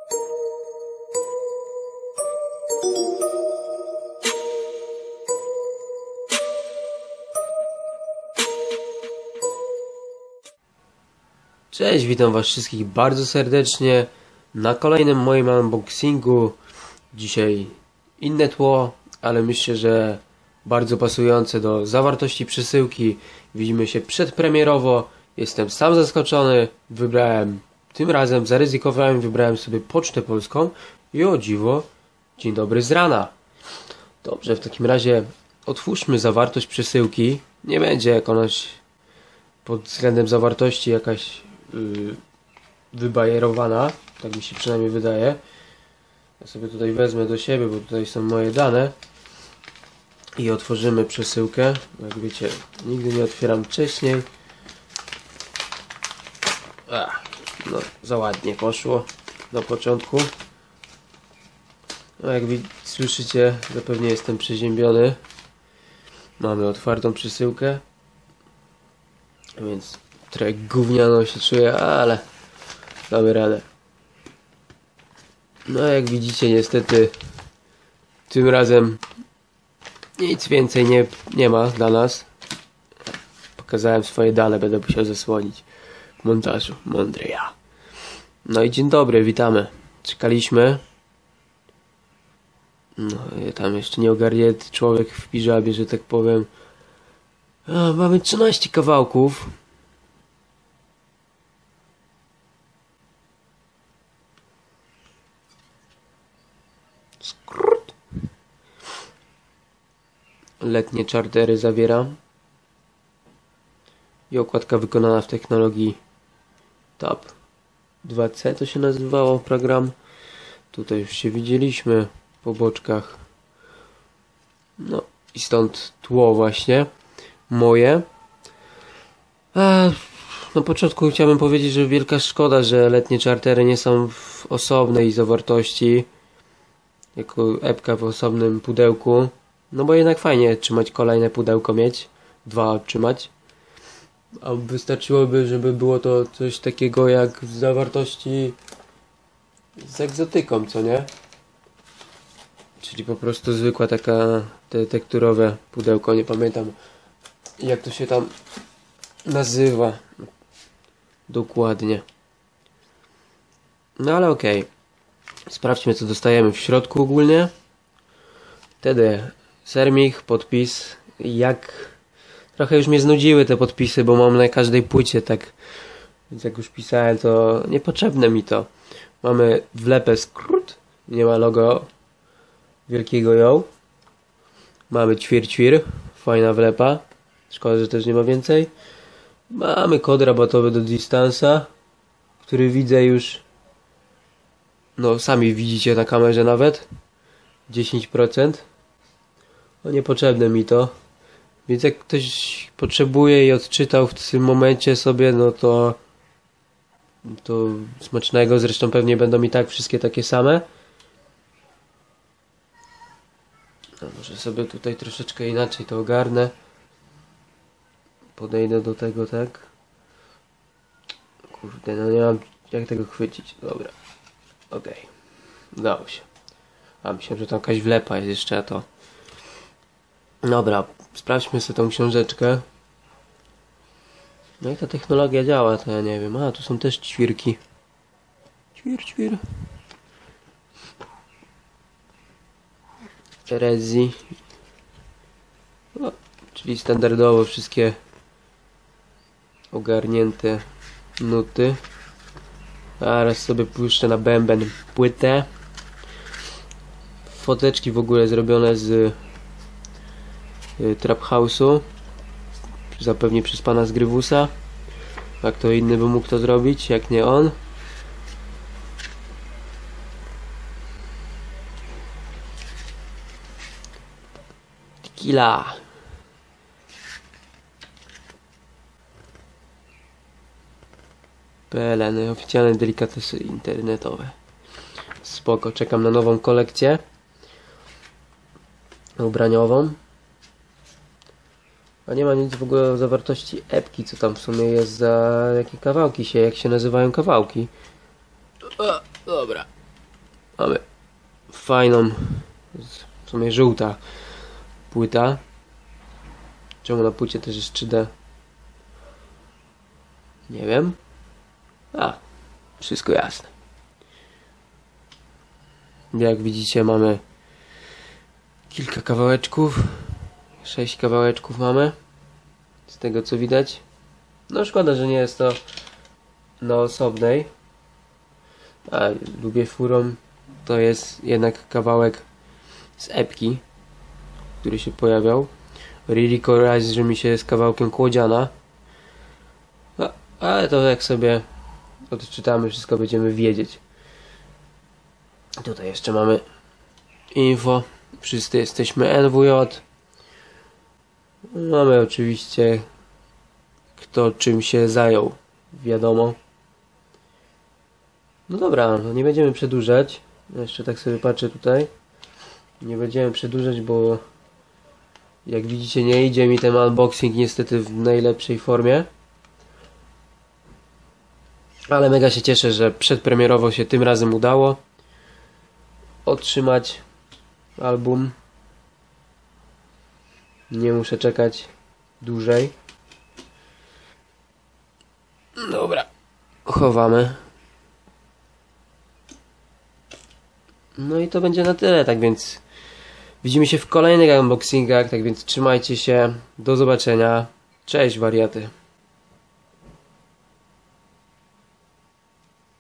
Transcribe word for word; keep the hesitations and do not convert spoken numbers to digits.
Cześć, witam was wszystkich bardzo serdecznie na kolejnym moim unboxingu. Dzisiaj inne tło, ale myślę, że bardzo pasujące do zawartości przesyłki. Widzimy się przedpremierowo. Jestem sam zaskoczony. Wybrałem, tym razem zaryzykowałem, wybrałem sobie Pocztę Polską i o dziwo, dzień dobry z rana. Dobrze, w takim razie otwórzmy zawartość przesyłki. Nie będzie jakaś pod względem zawartości jakaś yy, wybajerowana, tak mi się przynajmniej wydaje. Ja sobie tutaj wezmę do siebie, bo tutaj są moje dane i otworzymy przesyłkę. Jak wiecie, nigdy nie otwieram wcześniej. Ach, no za ładnie poszło do początku. No jak słyszycie, zapewne jestem przeziębiony. Mamy otwartą przesyłkę, więc trochę gówniano się czuję, ale damy radę. No jak widzicie, niestety tym razem nic więcej nie, nie ma dla nas. Pokazałem swoje dane, będę musiał zasłonić w montażu. Mądry ja. No i dzień dobry, witamy. Czekaliśmy. No tam jeszcze nieogarnięty człowiek w piżamie, że tak powiem. A, mamy trzynaście kawałków. Skrrt. Letnie czartery zawiera. I okładka wykonana w technologii Tab dwa C to się nazywało program. Tutaj już się widzieliśmy po boczkach. No i stąd tło właśnie moje. A na początku chciałbym powiedzieć, że wielka szkoda, że letnie czartery nie są w osobnej zawartości, jako epka w osobnym pudełku. No bo jednak fajnie trzymać kolejne pudełko mieć, dwa otrzymać. A wystarczyłoby, żeby było to coś takiego jak w zawartości z egzotyką, co nie? Czyli po prostu zwykła taka te tekturowe pudełko, nie pamiętam jak to się tam nazywa dokładnie. No ale okej. Okay. Sprawdźmy, co dostajemy w środku ogólnie. Wtedy sermich, podpis. Jak trochę już mnie znudziły te podpisy, bo mam na każdej płycie, tak. Więc jak już pisałem, to niepotrzebne mi to. Mamy wlepę skrót. Nie ma logo wielkiego ją. Mamy ćwir-ćwir. Fajna wlepa. Szkoda, że też nie ma więcej. Mamy kod rabatowy do Distansa, który widzę już. No sami widzicie na kamerze nawet. dziesięć procent. No niepotrzebne mi to. Więc jak ktoś potrzebuje i odczytał w tym momencie sobie, no to to smacznego. Zresztą pewnie będą i tak wszystkie takie same. No, może sobie tutaj troszeczkę inaczej to ogarnę. Podejdę do tego, tak. Kurde, no nie mam jak tego chwycić. Dobra. Okej. Okay. Udało się. A myślałem, że tam jakaś wlepa jest jeszcze, a to... Dobra, sprawdźmy sobie tą książeczkę. No i ta technologia działa, to ja nie wiem. A, tu są też ćwirki. Ćwir, ćwir. Rezi. No, czyli standardowo wszystkie ogarnięte nuty. Zaraz sobie puszczę na bęben płytę. Foteczki w ogóle zrobione z y, Trap House'u. Zapewne przez pana z Grywusa. Jak to inny by mógł to zrobić, jak nie on. Tequila. P L N, oficjalne delikatesy internetowe. Spoko, czekam na nową kolekcję ubraniową. A nie ma nic w ogóle o zawartości epki, co tam w sumie jest za jakie kawałki się, jak się nazywają kawałki. O, dobra. Mamy fajną, w sumie żółta płyta. Czemu na płycie też jest trzy D? Nie wiem. A, wszystko jasne. Jak widzicie, mamy kilka kawałeczków. Sześć kawałeczków mamy. Z tego co widać. No szkoda, że nie jest to na osobnej. A lubię furą. To jest jednak kawałek z epki, który się pojawiał. Really kojarzy mi się z kawałkiem Kłodziana. No, ale to jak sobie odczytamy, wszystko będziemy wiedzieć. Tutaj jeszcze mamy info. Wszyscy jesteśmy N W J. Mamy oczywiście kto czym się zajął. Wiadomo. No dobra, no nie będziemy przedłużać. Jeszcze tak sobie patrzę tutaj. Nie będziemy przedłużać, bo jak widzicie nie idzie mi ten unboxing niestety w najlepszej formie. Ale mega się cieszę, że przedpremierowo się tym razem udało otrzymać album. Nie muszę czekać dłużej. Dobra, chowamy. No i to będzie na tyle, tak więc widzimy się w kolejnych unboxingach, tak więc trzymajcie się, do zobaczenia, cześć wariaty.